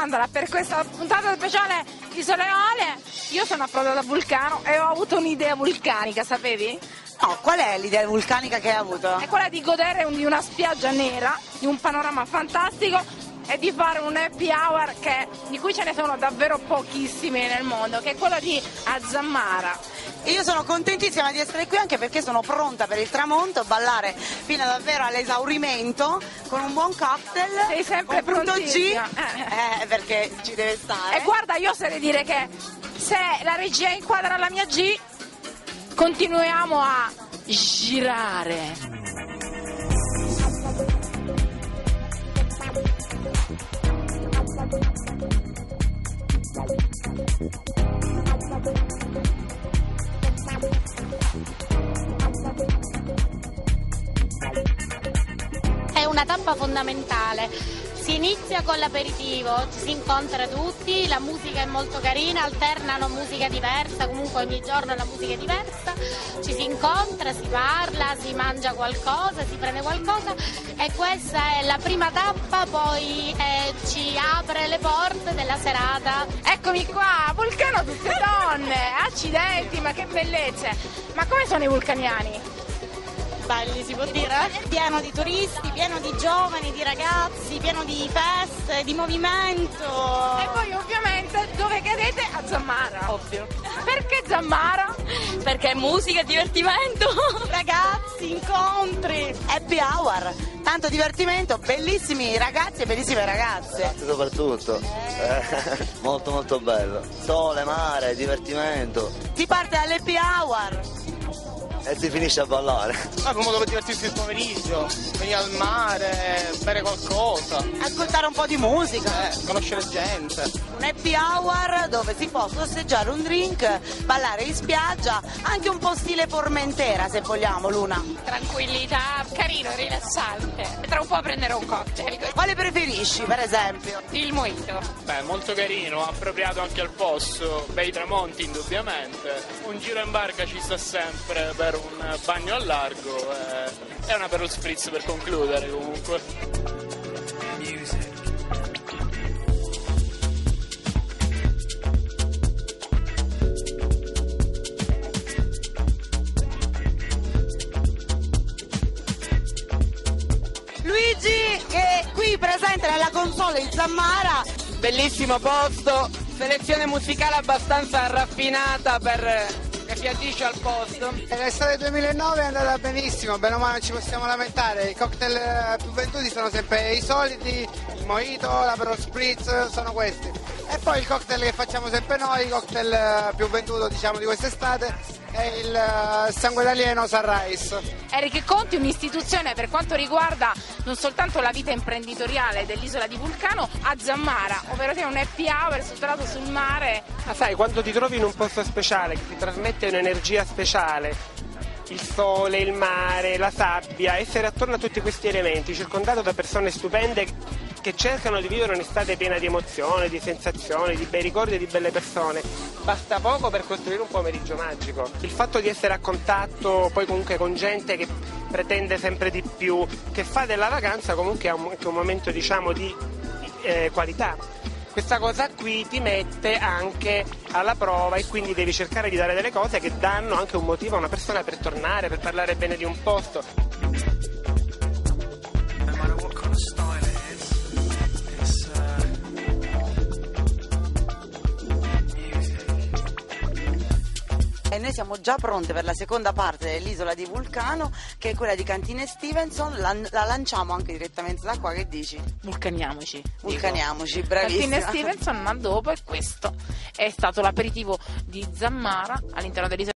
Sandra, per questa puntata speciale di Sole Male. Io sono approdata a Vulcano e ho avuto un'idea vulcanica, sapevi? No, qual è l'idea vulcanica che hai avuto? È quella di godere di una spiaggia nera, di un panorama fantastico e di fare un happy hour di cui ce ne sono davvero pochissimi nel mondo, che è quello di Azamara. Io sono contentissima di essere qui anche perché sono pronta per il tramonto, ballare fino davvero all'esaurimento con un buon cocktail. Sei sempre prontissima. Perché ci deve stare. E guarda, io oserei dire che se la regia inquadra la mia G, continuiamo a girare. È una tappa fondamentale. Si inizia con l'aperitivo, ci si incontra tutti, la musica è molto carina, alternano musica diversa, comunque ogni giorno la musica è diversa, ci si incontra, si parla, si mangia qualcosa, si prende qualcosa e questa è la prima tappa, poi ci apre le porte della serata. Eccomi qua, Vulcano tutte donne, accidenti, ma che bellezze! Ma come sono i vulcaniani? Belli, si può dire? Pieno di turisti, pieno di giovani, di ragazzi, pieno di feste, di movimento. E poi ovviamente dove cadete? A Zammara. Ovvio. Perché Zammara? Perché musica e divertimento. Ragazzi, incontri. Happy hour, tanto divertimento, bellissimi ragazzi e bellissime ragazze. Soprattutto, molto molto bello. Sole, mare, divertimento. Si parte all'happy hour. E si finisce a ballare. È un modo per divertirsi il pomeriggio, venire al mare, bere qualcosa, Ascoltare un po' di musica. conoscere gente. Un happy hour dove si può sorseggiare un drink, ballare in spiaggia, anche un po' stile Formentera se vogliamo, Luna. Tranquillità, carino, rilassante. E tra un po' prenderò un cocktail. Quale preferisci, per esempio? Il mojito. Beh, molto carino, appropriato anche al posto, bei tramonti indubbiamente. Un giro in barca ci sta sempre per un bagno al largo e una Aperol Spritz per concludere comunque. Luigi, che è qui presente nella console in Zammara. Bellissimo posto, selezione musicale abbastanza raffinata che si addice al posto. L'estate 2009 è andata benissimo, bene o male non ci possiamo lamentare. I cocktail più venduti sono sempre i soliti, il mojito, l'Aperol Spritz, sono questi. E poi il cocktail che facciamo sempre noi, il cocktail più venduto diciamo di quest'estate, è il sangue d'alieno Sunrise. Eric Conti, un'istituzione per quanto riguarda non soltanto la vita imprenditoriale dell'isola di Vulcano, a Zammara, ovvero sia un happy hour strutturato sul mare. Ma sai, quando ti trovi in un posto speciale che ti trasmette un'energia speciale, il sole, il mare, la sabbia, essere attorno a tutti questi elementi, circondato da persone stupende che cercano di vivere un'estate piena di emozioni, di sensazioni, di bei ricordi e di belle persone, basta poco per costruire un pomeriggio magico. Il fatto di essere a contatto poi comunque con gente che pretende sempre di più, che fa della vacanza comunque anche un momento diciamo di qualità. Questa cosa qui ti mette anche alla prova e quindi devi cercare di dare delle cose che danno anche un motivo a una persona per tornare, per parlare bene di un posto. E noi siamo già pronte per la seconda parte dell'isola di Vulcano, che è quella di Cantine Stevenson. La lanciamo anche direttamente da qua, che dici? Vulcaniamoci. Vulcaniamoci, bravissima. Cantine Stevenson, ma dopo è questo. È stato l'aperitivo di Zammara all'interno dell'isola